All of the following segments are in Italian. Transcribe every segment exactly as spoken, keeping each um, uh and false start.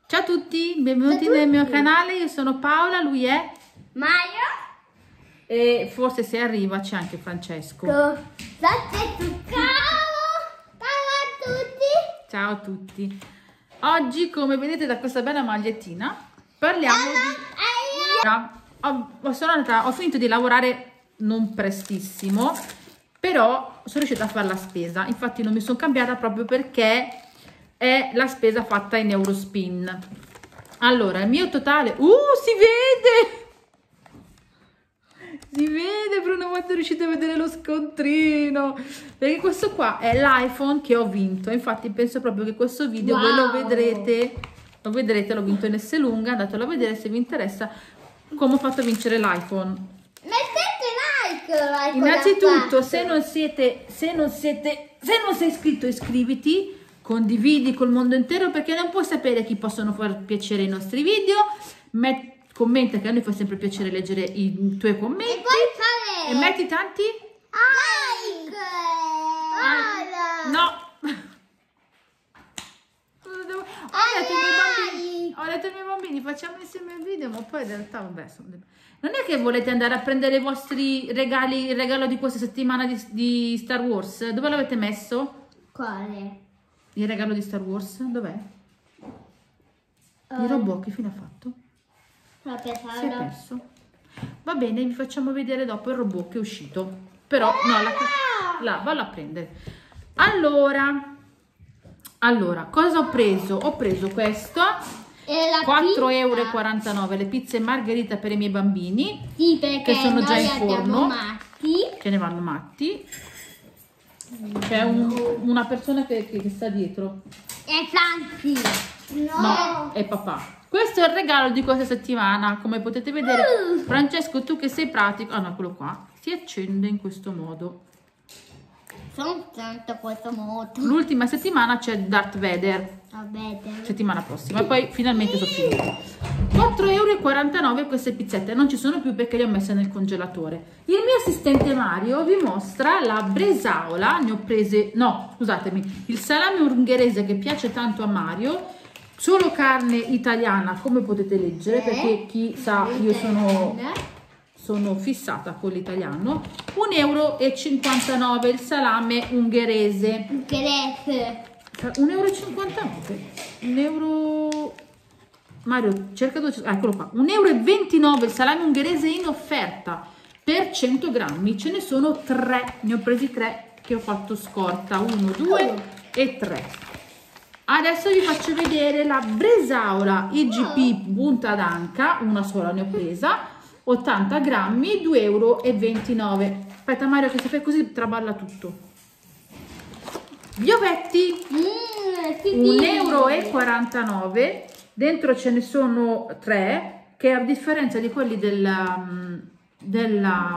Ciao a tutti, benvenuti nel mio canale, io sono Paola, lui è Mario e forse se arriva c'è anche Francesco. Ciao a tutti. Ciao a tutti. Oggi, come vedete da questa bella magliettina, parliamo di... Ho, ho, sono andata, ho finito di lavorare non prestissimo, però sono riuscita a fare la spesa. Infatti non mi sono cambiata proprio perché è la spesa fatta in Eurospin. Allora, il mio totale... Uh, si vede! Si vede, Bruno, quanto riuscite a vedere lo scontrino, perché questo qua è l'iPhone che ho vinto. Infatti penso proprio che questo video wow. voi lo vedrete, lo vedrete, l'ho vinto in S-Lunga, andatelo a vedere se vi interessa come ho fatto a vincere l'iPhone. Mettete like, like Innanzitutto, se non siete, se non siete, se non sei iscritto, iscriviti, condividi col mondo intero, perché non puoi sapere chi possono far piacere i nostri video. Met commenta, che a noi fa sempre piacere leggere i tuoi commenti. E poi fare... E metti tanti like. Ah, no. Ho detto ai miei bambini, ho detto ai miei bambini, facciamo insieme il video, ma poi in realtà vabbè, non è che volete andare a prendere i vostri regali, il regalo di questa settimana di, di Star Wars? Dove l'avete messo? Quale? Il regalo di Star Wars? Dov'è? Uh, il robot che fine ha fatto? Proprio Si è perso. Va bene, vi facciamo vedere dopo il robot che è uscito. Però no, la, là, vallo a prendere. Allora, allora, cosa ho preso? Ho preso questo, quattro euro e quarantanove, le pizze margherita per i miei bambini, sì, perché che sono già in forno, matti. che ne vanno matti. C'è un, una persona che, che, che sta dietro. È Franzi. No. No, è papà. Questo è il regalo di questa settimana. Come potete vedere, uh. Francesco, tu che sei pratico, ah no, quello qua si accende in questo modo. Sono contenta questo modo. L'ultima settimana c'è Darth Vader. Vabbè, settimana prossima. E poi finalmente sono finite. quattro euro e quarantanove queste pizzette. Non ci sono più perché le ho messe nel congelatore. Il mio assistente Mario vi mostra la bresaola. Ne ho prese, no, scusatemi, il salame ungherese che piace tanto a Mario. Solo carne italiana, come potete leggere, perché chi sa, io sono, sono fissata con l'italiano. un euro e cinquantanove il salame ungherese. Ungherese. un euro e cinquantanove. un euro... Mario, cerca dove... Ah, eccolo qua. un euro e ventinove il salame ungherese in offerta per cento grammi. Ce ne sono tre. Ne ho presi tre che ho fatto scorta. uno, due e tre. Adesso vi faccio vedere la bresaola I G P punta d'anca, una sola ne ho presa, ottanta grammi, due euro e ventinove. Aspetta Mario, che se fai così traballa tutto. Gli ovetti, mm, un euro e quarantanove, dentro ce ne sono tre, che a differenza di quelli della, della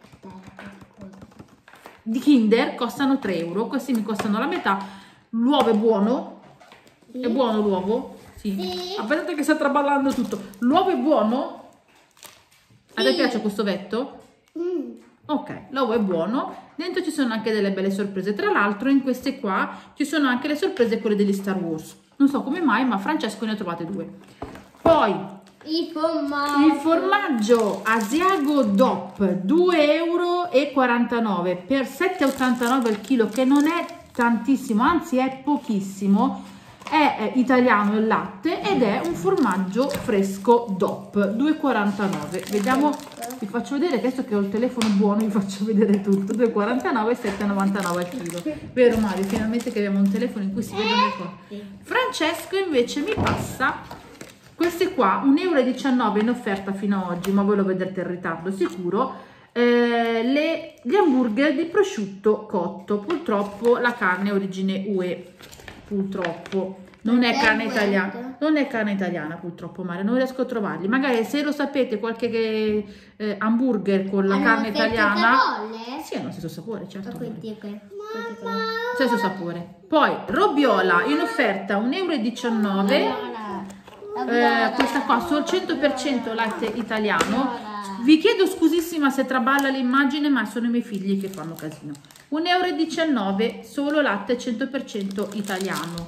di Kinder costano tre euro, questi mi costano la metà. L'uovo è buono. È buono l'uovo? Sì. sì. Aspettate che sta traballando tutto. L'uovo è buono? A te piace questo vetto? Mm. Ok, l'uovo è buono. Dentro ci sono anche delle belle sorprese. Tra l'altro in queste qua ci sono anche le sorprese, quelle degli Star Wars. Non so come mai, ma Francesco ne ha trovate due. Poi il formaggio, il formaggio Asiago D O P, due euro e quarantanove per sette e ottantanove al chilo, che non è tantissimo, anzi è pochissimo. È italiano il latte ed è un formaggio fresco D O P, due e quarantanove. Vediamo, vi faccio vedere, adesso che ho il telefono buono vi faccio vedere tutto. due e quarantanove e sette e novantanove al chilo. Vero Mario? Finalmente che abbiamo un telefono in cui si vedono le cose. Francesco invece mi passa queste qua, un euro e diciannove in offerta fino ad oggi, ma voi lo vedrete in ritardo sicuro. Eh, le, gli hamburger di prosciutto cotto. Purtroppo la carne è origine U E. Purtroppo non è carne italiana, non è carne italiana purtroppo Mario, non riesco a trovarli. Magari se lo sapete qualche eh, hamburger con la hanno carne italiana, sì, hanno lo stesso sapore, certo, stesso sapore. Poi robiola in offerta un euro e diciannove, eh, questa qua sul cento per cento latte italiano. Vi chiedo scusissima se traballa l'immagine, ma sono i miei figli che fanno casino. un euro e diciannove solo latte cento per cento italiano.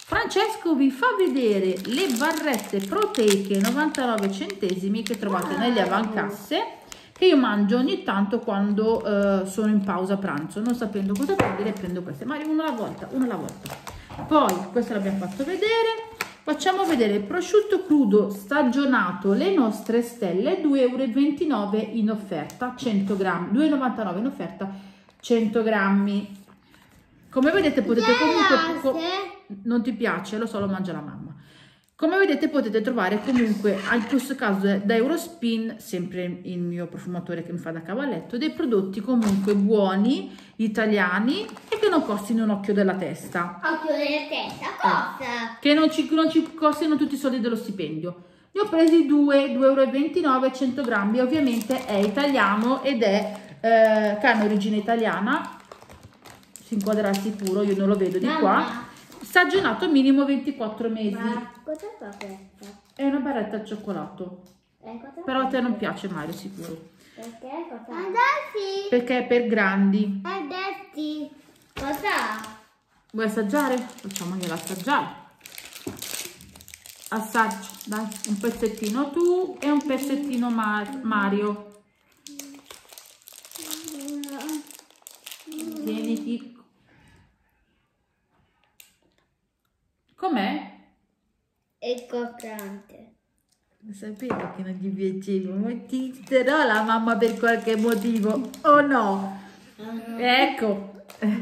Francesco vi fa vedere le barrette proteiche novantanove centesimi che trovate nelle avancasse, che io mangio ogni tanto quando uh, sono in pausa pranzo, non sapendo cosa prendere, prendo queste, ma una alla volta, una alla volta. Poi questo l'abbiamo fatto vedere. Facciamo vedere il prosciutto crudo stagionato, le nostre stelle, due e ventinove euro in offerta, cento grammi, due e novantanove in offerta, cento grammi. Come vedete potete comunque, co non ti piace, lo so, lo mangia la mamma. Come vedete potete trovare comunque, in questo caso da Eurospin, sempre il mio profumatore che mi fa da cavalletto, dei prodotti comunque buoni, italiani e che non costino un occhio della testa. Occhio della testa, cosa? Eh, che non ci, non ci costino tutti i soldi dello stipendio. Ne ho presi due, due e ventinove euro, cento grammi, ovviamente è italiano ed è eh, carne origine italiana. Si inquadrerà sicuro, io non lo vedo di Mamma. qua, stagionato minimo ventiquattro mesi. Ma cosa fa questa? È una barretta al cioccolato, Eh, cosa però a fa? te non piace mai, sicuro. Perché? Cosa? Adesso. Perché è per grandi. Adesso. Cosa? Vuoi assaggiare? Facciamogliela assaggiare. Assaggia, dai, un pezzettino tu e un pezzettino Mar Mario. Tieni piccolo. Com'è? È croccante. Sapevo che non gli piaceva, ma ti sterò la mamma per qualche motivo, o no? Ecco.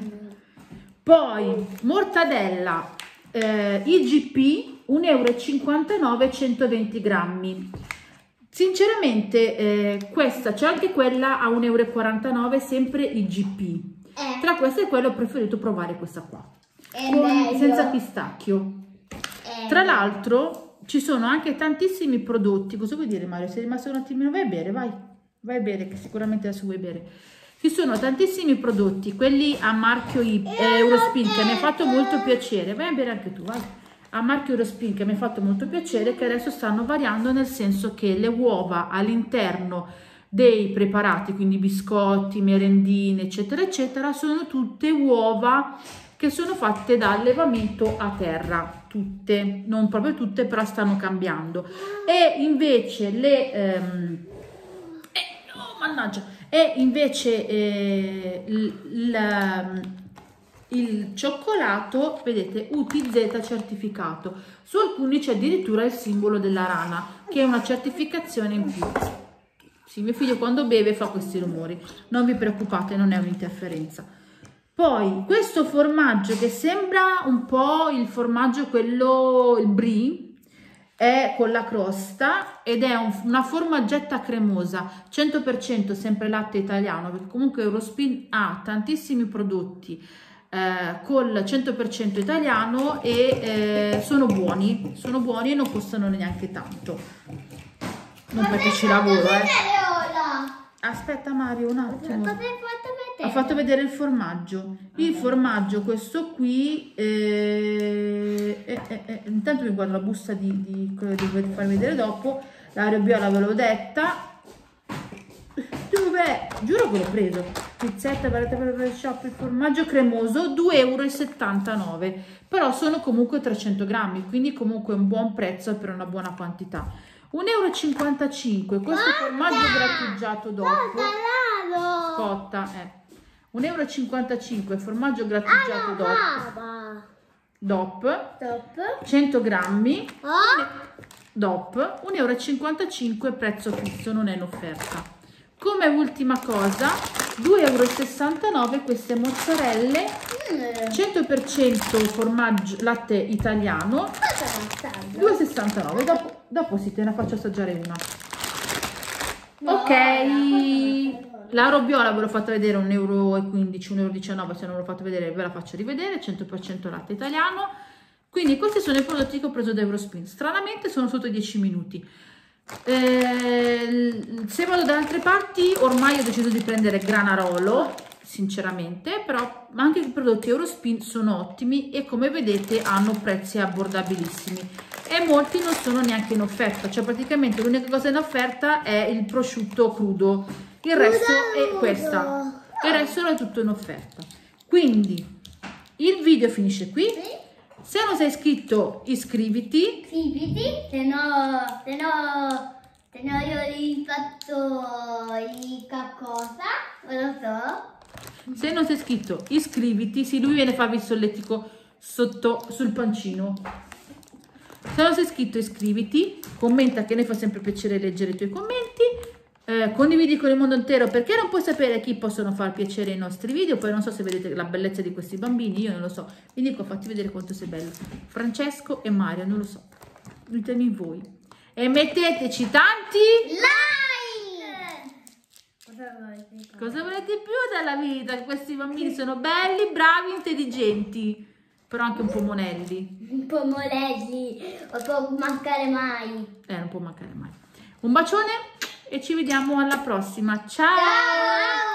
Poi, mortadella eh, I G P, un euro e cinquantanove, centoventi grammi. Sinceramente, eh, questa c'è anche quella a un euro e quarantanove, sempre I G P. Eh. Tra queste e quelle ho preferito provare questa qua, È con, meglio. senza pistacchio. È Tra meglio. l'altro ci sono anche tantissimi prodotti. Cosa vuoi dire, Mario? Sei rimasto un attimino? Vai a bere, vai. Vai a bere, che sicuramente adesso vuoi bere. Ci sono tantissimi prodotti, quelli a marchio I, eh, Eurospin, che mi ha fatto molto piacere. Vai a bere anche tu, vai. A marchio Eurospin, che mi ha fatto molto piacere, che adesso stanno variando, nel senso che le uova all'interno dei preparati, quindi biscotti, merendine, eccetera, eccetera, sono tutte uova che sono fatte da allevamento a terra, tutte, non proprio tutte, però stanno cambiando. E invece le ehm, eh, no, mannaggia, e invece eh, il, il cioccolato, vedete, U T Z certificato. Su alcuni c'è addirittura il simbolo della rana, che è una certificazione in più. Sì, mio figlio quando beve fa questi rumori, non vi preoccupate, non è un'interferenza. Poi questo formaggio che sembra un po' il formaggio quello, il brie, è con la crosta ed è un, una formaggetta cremosa, cento per cento sempre latte italiano, perché comunque Eurospin ha tantissimi prodotti eh, col cento per cento italiano e eh, sono buoni, sono buoni e non costano neanche tanto. Non perché ci lavoro, eh. Aspetta Mario un attimo. Ha fatto vedere il formaggio. Il formaggio, questo qui, eh, eh, eh, eh, intanto vi guardo la busta di, di quello che dovete farvi vedere dopo. L'aria biola ve l'ho detta. Dov'è? Giuro che l'ho preso. Pizzetta, barretta per il shop, il formaggio cremoso, due e settantanove euro. Però sono comunque trecento grammi, quindi comunque un buon prezzo per una buona quantità. un euro e cinquantacinque, questo formaggio grattugiato dopo. Scotta, eh. un euro e cinquantacinque, formaggio grattugiato dopo. Dop. cento grammi. Dop. un euro e cinquantacinque, prezzo fisso, non è in offerta. Come ultima cosa, due e sessantanove euro queste mozzarelle, cento per cento formaggio latte italiano, due e sessantanove. Dopo, dopo sì, te ne faccio assaggiare una. Ok, la robiola ve l'ho fatta vedere un euro e quindici, un euro e diciannove, se non ve l'ho fatto vedere ve la faccio rivedere, cento per cento latte italiano. Quindi questi sono i prodotti che ho preso da Eurospin. Stranamente sono sotto i dieci minuti. Eh, se vado da altre parti ormai ho deciso di prendere Granarolo, sinceramente, però anche i prodotti Eurospin sono ottimi e come vedete hanno prezzi abbordabilissimi e molti non sono neanche in offerta, cioè praticamente l'unica cosa in offerta è il prosciutto crudo, il resto è questa, il resto è tutto in offerta. Quindi il video finisce qui. Se non sei iscritto, iscriviti. Iscriviti, se no, se no, se no io gli faccio il qualcosa, non lo so. Se non sei iscritto, iscriviti. Sì, lui viene a farvi il solletico sotto sul pancino. Se non sei iscritto, iscriviti. Commenta, che noi fa sempre piacere leggere i tuoi commenti. Eh, condividi con il mondo intero, perché non puoi sapere a chi possono far piacere i nostri video. Poi non so se vedete la bellezza di questi bambini, io non lo so. Vi dico, fatti vedere quanto sei bello. Francesco e Mario, non lo so. Ditemi voi. E metteteci tanti like. Cosa volete più dalla vita? Questi bambini sono belli, bravi, intelligenti, però anche un po' monelli. Un po' molelli, non può mancare mai. Eh, non può mancare mai. Un bacione e ci vediamo alla prossima. Ciao! Ciao!